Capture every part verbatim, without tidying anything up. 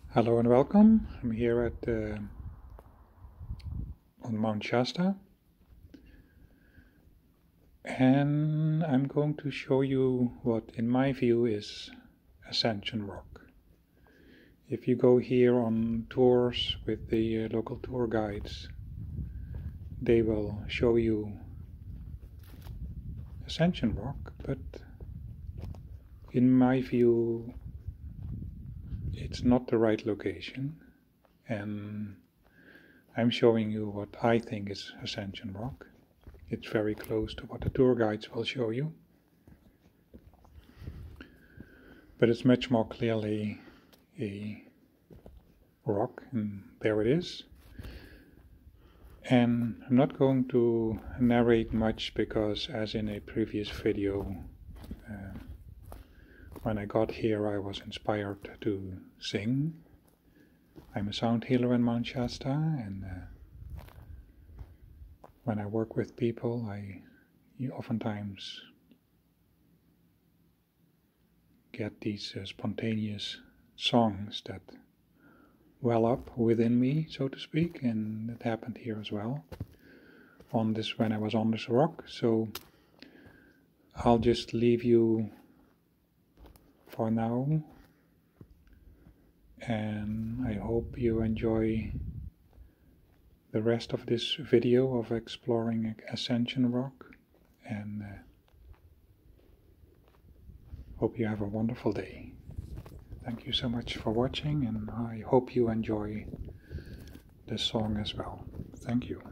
Hello and welcome. I'm here at uh, on Mount Shasta, and I'm going to show you what, in my view, is Ascension Rock. If you go here on tours with the uh, local tour guides, they will show you Ascension Rock, but in my view, it's not the right location, and I'm showing you what I think is Ascension Rock. It's very close to what the tour guides will show you, but it's much more clearly a rock, and there it is. And I'm not going to narrate much because, as in a previous video, uh, when I got here I was inspired to sing. I'm a sound healer in Mount Shasta, and uh, when I work with people I oftentimes get these uh, spontaneous songs that well up within me, so to speak, and it happened here as well on this when I was on this rock. So I'll just leave you for now, and I hope you enjoy the rest of this video of exploring Ascension Rock, and uh, hope you have a wonderful day. Thank you so much for watching, and I hope you enjoy this song as well. Thank you.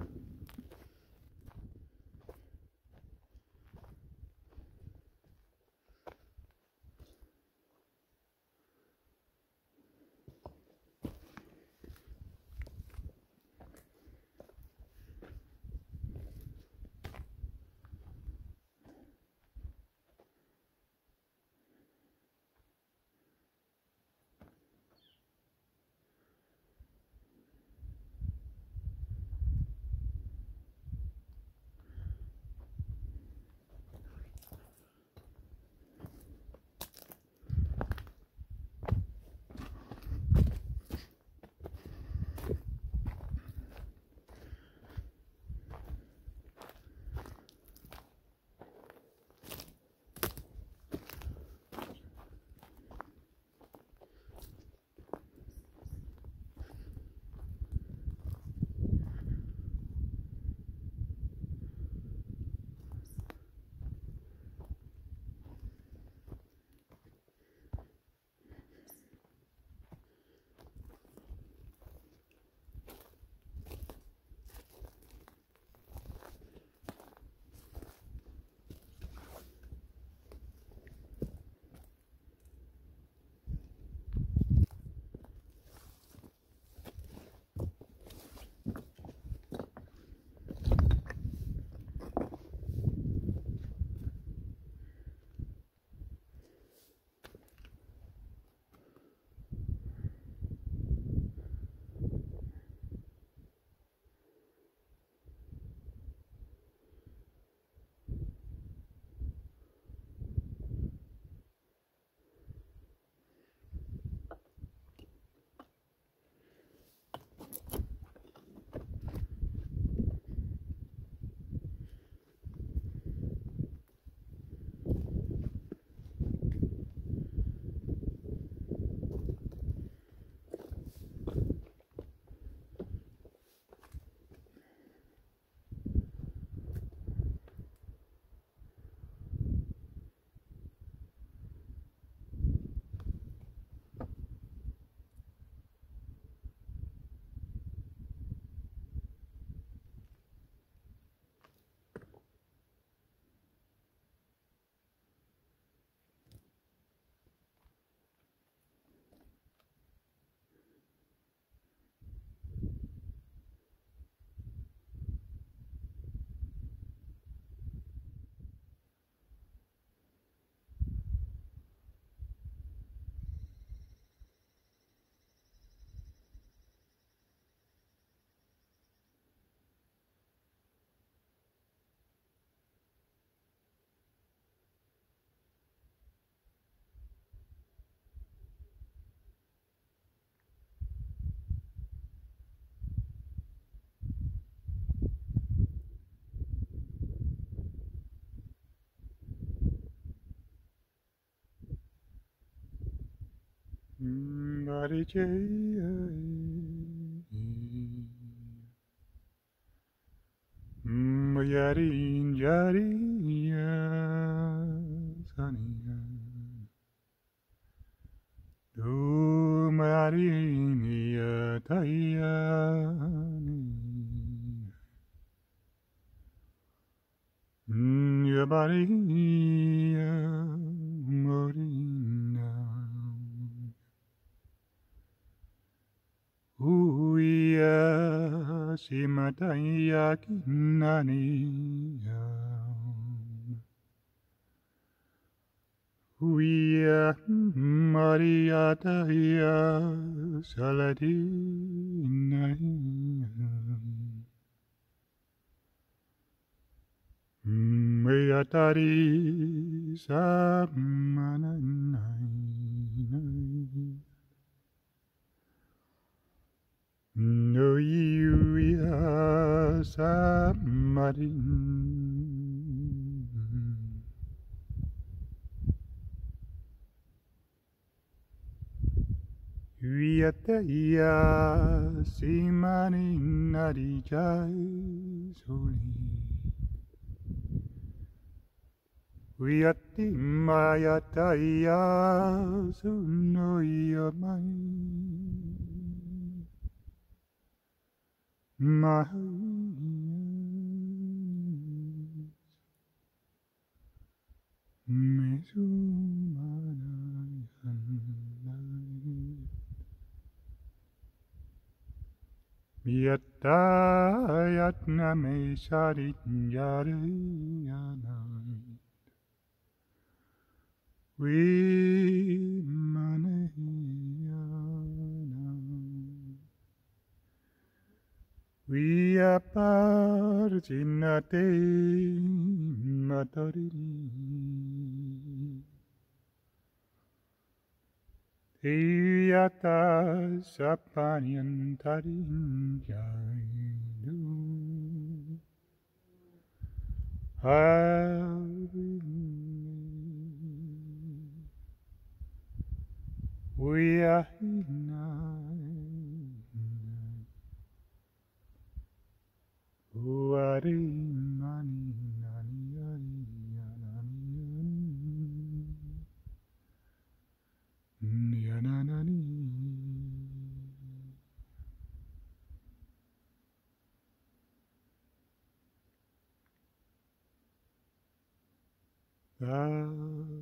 Marijaya Mayarin Jariya Saniya Do Marinia Tayani Yabariya Morina Uya Simataya Kinaniya Uya Maria Taya Saladinaya Mayatari Samananai No Yuya Samarin Yataya Simanin Narijai Soli Yati Mayataya Sunoyamai Mahai Mesumanayanai Yatayatna Mesarit Yarayanai Vimanayana Viaparjinate Matarini Tiyata Sapanyantarin Jaidu Havini Uyahinai Uari Mani Nani Nani Nani Nani Nani